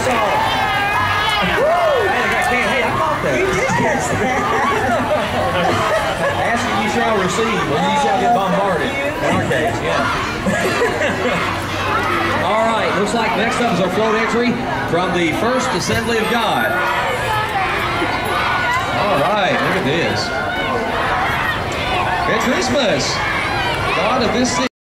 song. Hey, I caught that. You did catch that. Ask and you shall receive, or you shall get bombarded. In our case, yeah. All right, looks like next up is our float entry from the First Assembly of God. All right, look at this. It's Christmas. God of this city.